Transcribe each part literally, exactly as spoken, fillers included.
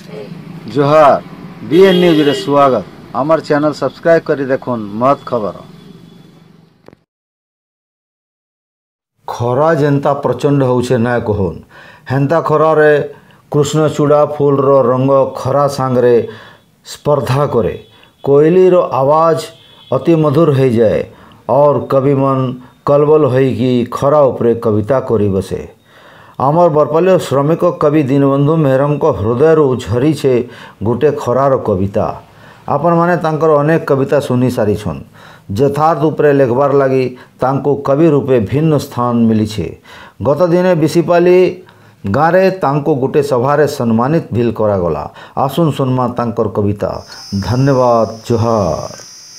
जोहार BN news रे स्वागत। आमर चैनल सब्सक्राइब करी देखुन मत खबर। खरा जेंता प्रचंड होउछे ना कहन हेंता खरा रे कृष्णचूड़ा फूल रो रंग खरा सांगरे स्पर्धा करे। कोयली रो आवाज अति मधुर हो जाए और कवि मन कलबल होइकी खरा उपरे कविता करी बसे। आमर बरपाली श्रमिक कवि दीनबंधु मेहरम को हृदय झरी छे गोटे खरार कविता। आपण माने तांकर अनेक कविता सुनी सारी छन। यथार्थ उपरे लेखबार लगी तांको कवि रूपे भिन्न स्थान मिली छे। गत दिने बिसिपाली गाँव तांको गोटे सभारे सम्मानित भी करागला। आसुन सुनमा तांकर कविता। धन्यवाद। जोहार।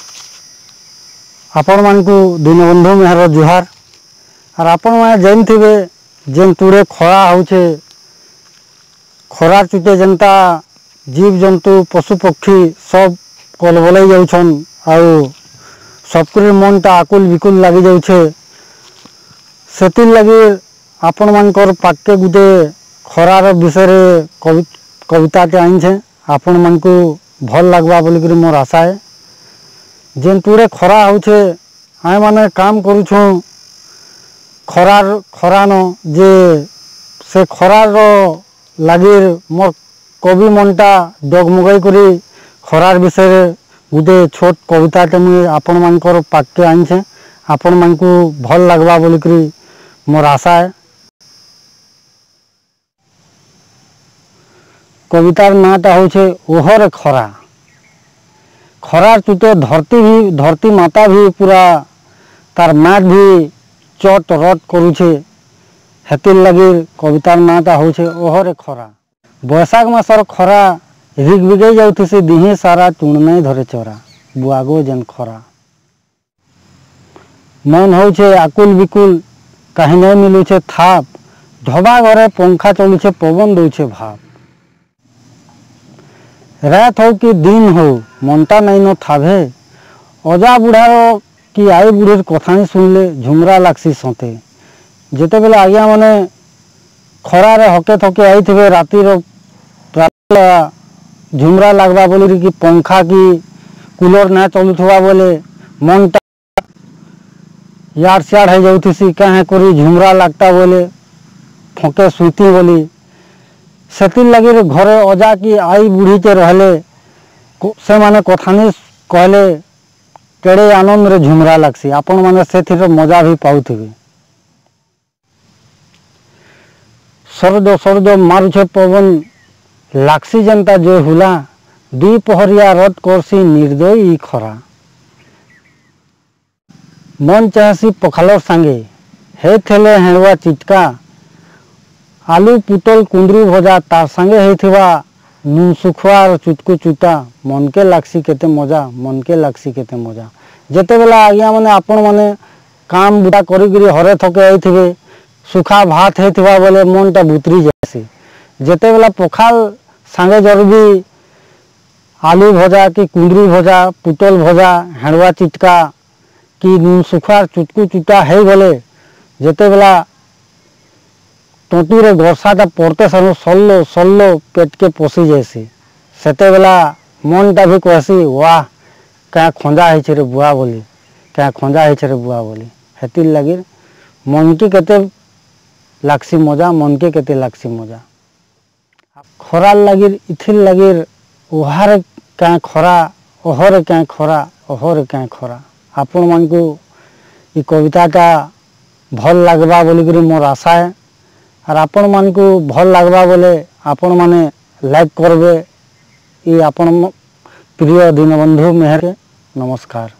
आपण मानकु दीनबंधु मेहर जोहार। और आपण माने जानथिबे जेन तुड़े खरा होचे खरा चुटे जनता जीव जंतु पशु पक्षी सब कलबलाई जाउछन आउ सबकर मनटा आकुल विकुल लगी जाउछे। सेतिर लगी आपण मानकर पाके गुटे खरार विषय कवि कविताटे आनिछे। आपण मानकु भल लागबा बोलिकरी मोर आशा है। जेन तुड़े खरा होचे आय माने काम करूछुं खरार खरान जे से खरार लगी मोर कवि मनटा डगमगाई करी खरार विषय गोटे छोट कविताटे मुझे आपण मानकर पाके आनिछे। आपण मानकु भल लागबा बोलिकरी मोर आशा है। कवितार नाटा होछे ओहर खरा। खरार चुटे धरती भी धरती माता भी पूरा तार मैट भी चट रट करुछे। हेतिर लगी कवितार नाटा होछे ओहरे खरा। बैसाख मासर खरा रिग बिगई जाउथिसे दिहे सारा चुण नहीं धरे चरा बुआगो जेन खरा। मन होछे आकुल विकुल कहीं नहीं मिलुछे थाप ढबा घरे पंखा चलुछे पवन दउछे भाप। रात हो कि दिन हो मनटा नहीं न थाभे अजा बुढ़ार कि आई बुढ़ीर कथानी सुनले झुमरा लागसी सते। जेते बेले आज्ञा माने खरारे हके थके आई थे रातिर झुमरा लागबा बोली कि पंखा की कूलर ना चलुवा बोले मनटा यार सियाड़ हो जाऊसी कहे करी झुमरा लागता बोले फके सुती बोली। सेतिर लगी घरे अजा की आई बुढ़ी के रहले से माने कथानी कहले केड़े आनंद रे झुमरा लागसी। आपण माने सेथिर मजा भी पाउथिबे। सरद सरद मारुछे पवन लागसी जनता जो हुला दुई पहरिया रट करसी निर्दयी खरा। मन चाहसी पखालर सांगे हे थेले हेड़वा चिटका आलू पुटल कुंदरू भजा तार सांगे हेथिबा नुन सुखुआ चुटकू चुटा मन के लागसी केते मजा मन के लागसी केते मजा। जेते बेला आज्ञा माने आपण माने काम बुटा करी हरे थके आइथिबे सुखा भात हेथिबा बोले मनटा बुतरी जासी। जेते बेला पखाल सांगे जरबी आलू भजा कि कुंदरू भजा पुटल भजा हेड़वा चिटका कि नुन सुखुआ चुटकू चुटा है गले जेते बेला टोटी रे गरसाटा पड़ते सारू सल्लो सल्लो पेट के पशि जासी। सेते बेला मनटा भी कहसी वाह क्या खंजा है रे बुआ बोली क्या खंजा है रे बुआ बोली। हेतिर लगी मन के केते लागसी मजा मन के केते लागसी मजा। खरार लगी इथिर लगी ओहार क्या खरा ओहर क्या खरा ओहर क्या खरा। आपण मानकु ई कविताटा भल लागबा बोलिकरी मोर आशा है। और आपण मानकु भल लागबा बोले आपण माने लाइक करबे। ये आपण प्रिय दीनबंधु मेहर के नमस्कार।